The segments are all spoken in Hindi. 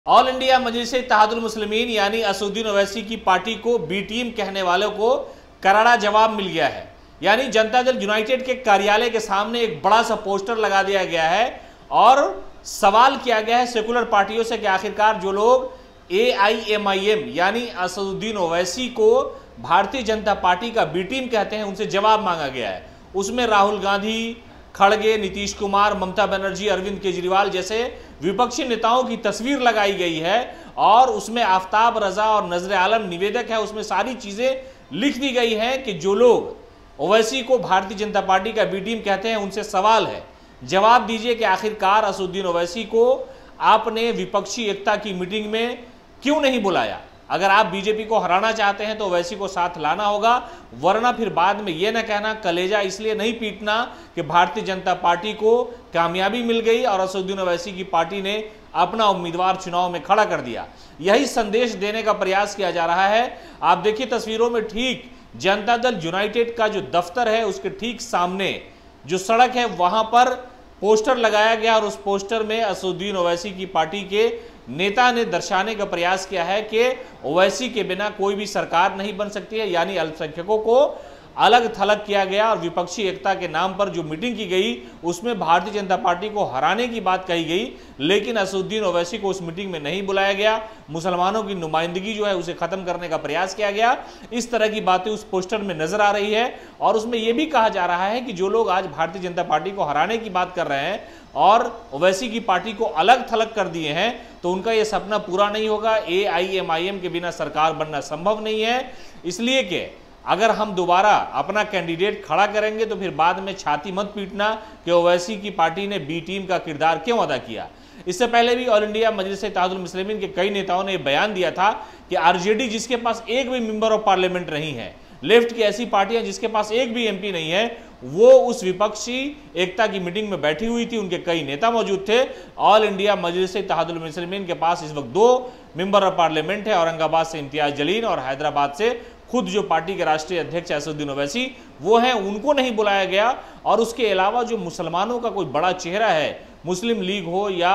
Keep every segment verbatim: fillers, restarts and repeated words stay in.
ऑल इंडिया मजलिस-ए-इत्तेहादुल मुस्लिमीन यानी असदुद्दीन ओवैसी की पार्टी को बी टीम कहने वालों को करारा जवाब मिल गया है। यानी जनता दल यूनाइटेड के कार्यालय के सामने एक बड़ा सा पोस्टर लगा दिया गया है और सवाल किया गया है सेकुलर पार्टियों से कि आखिरकार जो लोग ए आई एम आई एम यानी असदुद्दीन ओवैसी को भारतीय जनता पार्टी का बी टीम कहते हैं, उनसे जवाब मांगा गया है। उसमें राहुल गांधी, खड़गे, नीतीश कुमार, ममता बनर्जी, अरविंद केजरीवाल जैसे विपक्षी नेताओं की तस्वीर लगाई गई है और उसमें आफ्ताब रजा और नजर आलम निवेदक है। उसमें सारी चीजें लिख दी गई हैं कि जो लोग ओवैसी को भारतीय जनता पार्टी का बी टीम कहते हैं उनसे सवाल है, जवाब दीजिए कि आखिरकार असदुद्दीन ओवैसी को आपने विपक्षी एकता की मीटिंग में क्यों नहीं बुलाया। अगर आप बीजेपी को हराना चाहते हैं तो ओवैसी को साथ लाना होगा, वरना फिर बाद में यह ना कहना कलेजा इसलिए नहीं पीटना कि भारतीय जनता पार्टी को कामयाबी मिल गई और असदुद्दीन ओवैसी की पार्टी ने अपना उम्मीदवार चुनाव में खड़ा कर दिया। यही संदेश देने का प्रयास किया जा रहा है। आप देखिए तस्वीरों में, ठीक जनता दल यूनाइटेड का जो दफ्तर है उसके ठीक सामने जो सड़क है वहां पर पोस्टर लगाया गया और उस पोस्टर में असदुद्दीन ओवैसी की पार्टी के नेता ने दर्शाने का प्रयास किया है कि ओवैसी के बिना कोई भी सरकार नहीं बन सकती है। यानी अल्पसंख्यकों को अलग थलग किया गया और विपक्षी एकता के नाम पर जो मीटिंग की गई उसमें भारतीय जनता पार्टी को हराने की बात कही गई, लेकिन असदुद्दीन ओवैसी को उस मीटिंग में नहीं बुलाया गया। मुसलमानों की नुमाइंदगी जो है उसे खत्म करने का प्रयास किया गया। इस तरह की बातें उस पोस्टर में नजर आ रही है और उसमें यह भी कहा जा रहा है कि जो लोग आज भारतीय जनता पार्टी को हराने की बात कर रहे हैं और ओवैसी की पार्टी को अलग थलग कर दिए हैं तो उनका यह सपना पूरा नहीं होगा। ए आई एम आई एम के बिना सरकार बनना संभव नहीं है, इसलिए कि अगर हम दोबारा अपना कैंडिडेट खड़ा करेंगे तो फिर बाद में छाती मत पीटना कि ओवैसी की पार्टी ने बी टीम का किरदार क्यों अदा किया। इससे पहले भी ऑल इंडिया मजलिस-ए-इत्तेहादुल मुस्लिमीन के कई नेताओं ने बयान दिया था कि आर जे डी जिसके पास एक भी मेंबर ऑफ पार्लियामेंट नहीं है, लेफ्ट की ऐसी पार्टियां जिसके पास एक भी एम पी नहीं है, वो उस विपक्षी एकता की मीटिंग में बैठी हुई थी। उनके कई नेता मौजूद थे। ऑल इंडिया मजलिस-ए-इत्तेहादुल मुस्लिमीन के पास इस वक्त दो मेंबर ऑफ पार्लियामेंट है, औरंगाबाद से इम्तियाज जलील और हैदराबाद से खुद जो पार्टी के राष्ट्रीय अध्यक्ष असदुद्दीन ओवैसी वो हैं, उनको नहीं बुलाया गया। और उसके अलावा जो मुसलमानों का कोई बड़ा चेहरा है, मुस्लिम लीग हो या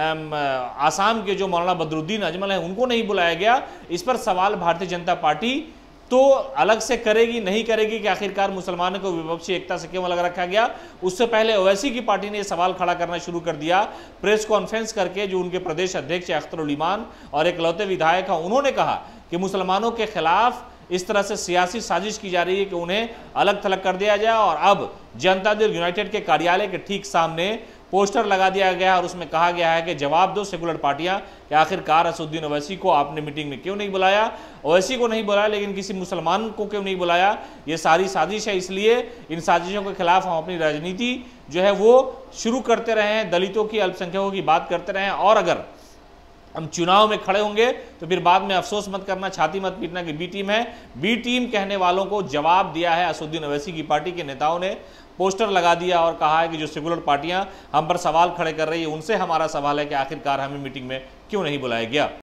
आसाम के जो मौलाना बदरुद्दीन अजमल हैं, उनको नहीं बुलाया गया। इस पर सवाल भारतीय जनता पार्टी तो अलग से करेगी नहीं करेगी कि आखिरकार मुसलमानों को विपक्षी एकता से क्यों अलग रखा गया। उससे पहले ओवैसी की पार्टी ने सवाल खड़ा करना शुरू कर दिया प्रेस कॉन्फ्रेंस करके। जो उनके प्रदेश अध्यक्ष अख्तर ईमान और एक लौते विधायक हैं, उन्होंने कहा कि मुसलमानों के खिलाफ इस तरह से सियासी साजिश की जा रही है कि उन्हें अलग थलग कर दिया जाए। और अब जनता दल यूनाइटेड के कार्यालय के ठीक सामने पोस्टर लगा दिया गया और उसमें कहा गया है कि जवाब दो सेकुलर पार्टियां कि आखिरकार असदुद्दीन ओवैसी को आपने मीटिंग में क्यों नहीं बुलाया। ओवैसी को नहीं बुलाया लेकिन किसी मुसलमान को क्यों नहीं बुलाया, ये सारी साजिश है। इसलिए इन साजिशों के खिलाफ हम अपनी राजनीति जो है वो शुरू करते रहे हैं, दलितों की, अल्पसंख्यकों की बात करते रहे हैं। और अगर हम चुनाव में खड़े होंगे तो फिर बाद में अफसोस मत करना, छाती मत पीटना कि बी टीम है। बी टीम कहने वालों को जवाब दिया है असदुद्दीन ओवैसी की पार्टी के नेताओं ने। पोस्टर लगा दिया और कहा है कि जो सेकुलर पार्टियां हम पर सवाल खड़े कर रही है उनसे हमारा सवाल है कि आखिरकार हमें मीटिंग में क्यों नहीं बुलाया गया।